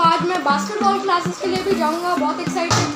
आज मैं basketball classes के लिए भी जाऊंगा, बहुत excited.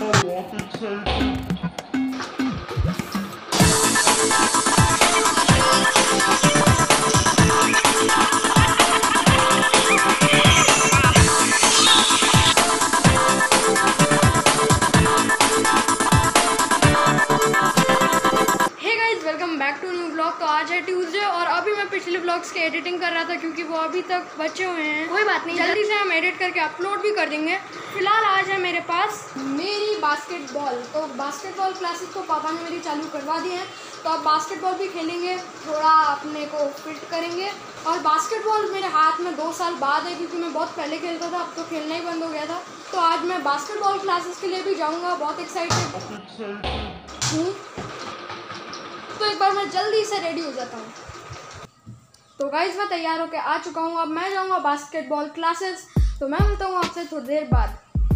Welcome back to new blog. तो आज है ट्यूसडे और अभी मैं पिछले ब्लॉग्स की एडिटिंग कर रहा था क्योंकि वो अभी तक बचे हुए हैं। कोई बात नहीं, जल्दी से हम एडिट करके अपलोड भी कर देंगे। फिलहाल आज है मेरे पास मेरी बास्केटबॉल। तो बास्केटबॉल क्लासेस तो पापा ने मेरी चालू करवा दी है, तो अब बास्केटबॉल भी खेलेंगे, थोड़ा अपने को फिट करेंगे। और बास्केटबॉल मेरे हाथ में 2 साल बाद है क्योंकि मैं बहुत पहले खेलता था, अब तो खेलना ही बंद हो गया था। तो आज मैं बास्केटबॉल क्लासेस के लिए भी जाऊँगा, बहुत एक्साइटेड हूँ। तो एक बार मैं जल्दी से रेडी हो जाता हूँ। तो गाइस मैं तैयार होकर आ चुका हूँ, अब मैं जाऊँगा बास्केटबॉल क्लासेस। तो मैं मिलता हूँ आपसे थोड़ी देर बाद।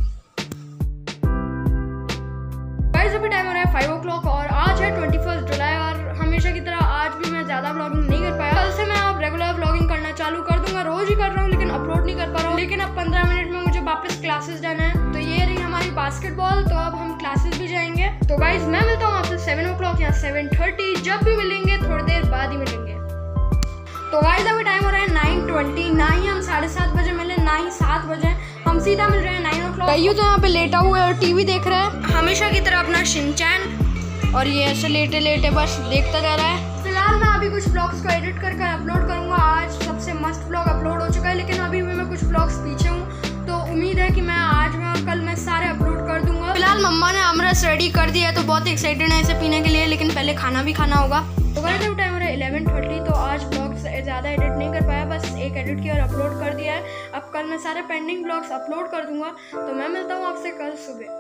गाइस अभी टाइम हो रहा है 5 o'clock और आज है 21 जुलाई और हमेशा की तरह आज भी मैं ज़्यादा व्लॉगिंग नहीं कर पाया। कल से मैं अब रेगुलर व्लॉगिंग करना चालू कर दूंगा, रोज ही कर रहा हूँ लेकिन अपलोड नहीं कर पा रहा हूँ। लेकिन अब 15 मिनट में मुझे वापस क्लासेस जाना है। तो ये रही हमारी बास्केटबॉल, तो अब हम क्लासेस भी जाएंगे। तो गाइस मैं मिलता हूँ आपसे 7 o'clock या 7:30, जब भी मिलेंगे थोड़ी देर बाद ही मिलेंगे। तो गाइस अभी टाइम हो रहा है 9:20, ना ही हम 7:30 बजे मिले ना ही 7 बजे, हम सीधा मिल रहे हैं 9 o'clock। कईयू तो यहाँ पे लेटा हुआ है और टीवी देख रहा है हमेशा की तरह अपना शिनचैन, और ये ऐसे लेटे लेटे बस देखता जा रहा है। फिलहाल मैं अभी कुछ ब्लॉग्स को एडिट कर अपलोड करूँगा। आज सबसे मस्त ब्लॉग अपलोड हो चुका है, लेकिन अभी भी मैं कुछ ब्लॉग्स पीछे हूँ, तो उम्मीद है कि मैं आज में और कल मैं सारे अपलोड कर दूंगा। फिलहाल मम्मा ने अमरस रेडी कर दिया है, तो बहुत एक्साइटेड है इसे पीने के लिए, लेकिन पहले खाना भी खाना होगा। तो गाइस अभी टाइम हो रहा है 11:30, तो आज ब्लॉग्स ज़्यादा एडिट नहीं कर पाया, बस एक एडिट किया और अपलोड कर दिया है। अब कल मैं सारे पेंडिंग ब्लॉग्स अपलोड कर दूंगा। तो मैं मिलता हूँ आपसे कल सुबह।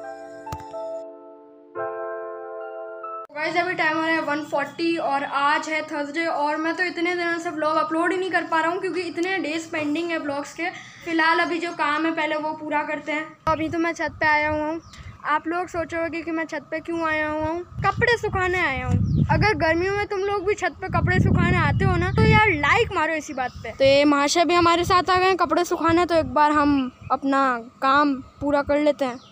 गाइस अभी टाइम हो रहा है 1:40 और आज है थर्सडे और मैं तो इतने दिनों से व्लॉग अपलोड ही नहीं कर पा रहा हूँ क्योंकि इतने डेज पेंडिंग है ब्लॉग्स के। फिलहाल अभी जो काम है पहले वो पूरा करते हैं। अभी तो मैं छत पे आया हुआ हूँ। आप लोग सोचोगे कि मैं छत पे क्यों आया हुआ हूँ, कपड़े सुखाने आया हूँ। अगर गर्मियों में तुम लोग भी छत पे कपड़े सुखाने आते हो ना, तो यार लाइक मारो इसी बात पे। तो ये महाशय भी हमारे साथ आ गए हैं कपड़े सुखाने, तो एक बार हम अपना काम पूरा कर लेते हैं।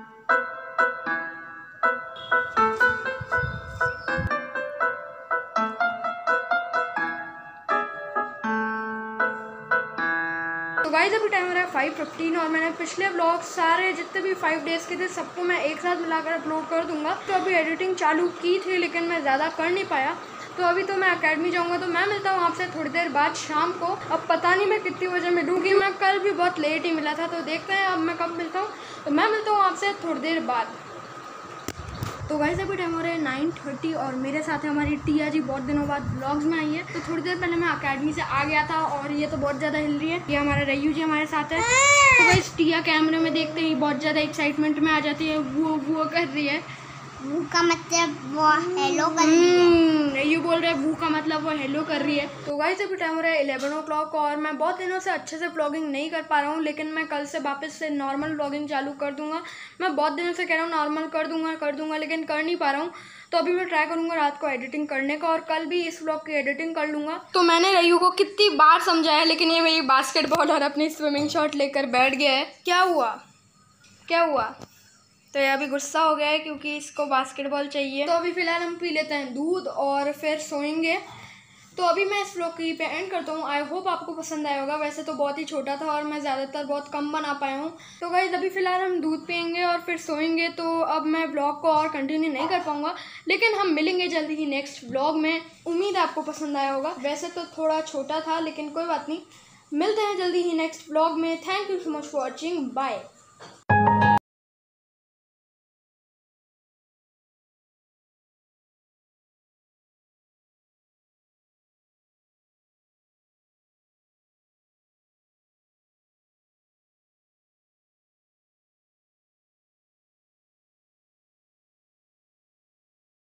तो गाइस अभी टाइम हो रहा है 5:15 और मैंने पिछले व्लॉग सारे जितने भी 5 डेज़ के थे सबको मैं एक साथ मिलाकर अपलोड कर दूंगा। तो अभी एडिटिंग चालू की थी लेकिन मैं ज़्यादा कर नहीं पाया, तो अभी तो मैं अकेडमी जाऊंगा। तो मैं मिलता हूँ आपसे थोड़ी देर बाद शाम को। अब पता नहीं मैं कितनी बजे मिलूँगी, मैं कल भी बहुत लेट ही मिला था, तो देखते हैं अब मैं कब मिलता हूँ। तो मैं मिलता हूँ आपसे थोड़ी देर बाद। तो गाइस अभी टाइम हो रहा है 9:30 और मेरे साथ है हमारी टिया जी, बहुत दिनों बाद व्लॉग्स में आई है। तो थोड़ी देर पहले मैं अकेडमी से आ गया था और ये तो बहुत ज़्यादा हिल रही है। ये हमारा रयू जी हमारे साथ है। तो गाइस टिया कैमरे में देखते ही बहुत ज़्यादा एक्साइटमेंट में आ जाती है, वो कर रही है। वू का मतलब वो हेलो कर रही है। ये बोल रहा है वू का मतलब वो हेलो कर रही है। तो गाइस अभी टाइम हो रहा है 11 o'clock और मैं बहुत दिनों से अच्छे से व्लॉगिंग नहीं कर पा रहा हूँ, लेकिन मैं कल से वापस से नॉर्मल व्लॉगिंग चालू कर दूंगा। मैं बहुत दिनों से कह रहा हूँ नॉर्मल कर दूंगा लेकिन कर नहीं पा रहा हूँ। तो अभी मैं ट्राई करूंगा रात को एडिटिंग करने का और कल भी इस व्लॉग की एडिटिंग कर लूँगा। तो मैंने रयू को कितनी बार समझाया, लेकिन ये मेरी बास्केटबॉल और अपनी स्विमिंग शॉट लेकर बैठ गया है। क्या हुआ? तो ये अभी गुस्सा हो गया है क्योंकि इसको बास्केटबॉल चाहिए। तो अभी फ़िलहाल हम पी लेते हैं दूध और फिर सोएंगे। तो अभी मैं इस व्लॉग की पे एंड करता हूँ। आई होप आपको पसंद आया होगा। वैसे तो बहुत ही छोटा था और मैं ज़्यादातर बहुत कम बना पाया हूँ। तो गाइस अभी फ़िलहाल हम दूध पियेंगे और फिर सोएंगे। तो अब मैं व्लॉग को और कंटिन्यू नहीं कर पाऊँगा, लेकिन हम मिलेंगे जल्दी ही नेक्स्ट व्लॉग में। उम्मीद है आपको पसंद आया होगा। वैसे तो थोड़ा छोटा था लेकिन कोई बात नहीं, मिलते हैं जल्दी ही नेक्स्ट व्लॉग में। Thank you so much for watching, bye.